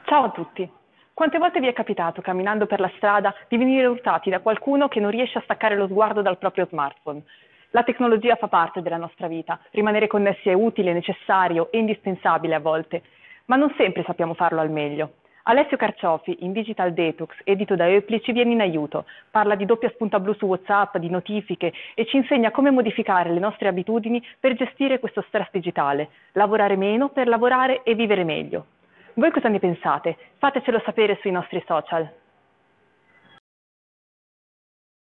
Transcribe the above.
Ciao a tutti! Quante volte vi è capitato, camminando per la strada, di venire urtati da qualcuno che non riesce a staccare lo sguardo dal proprio smartphone? La tecnologia fa parte della nostra vita, rimanere connessi è utile, necessario e indispensabile a volte, ma non sempre sappiamo farlo al meglio. Alessio Carciofi, in Digital Detox, edito da Eupli, ci viene in aiuto, parla di doppia spunta blu su WhatsApp, di notifiche e ci insegna come modificare le nostre abitudini per gestire questo stress digitale, lavorare meno per lavorare e vivere meglio. Voi cosa ne pensate? Fatecelo sapere sui nostri social.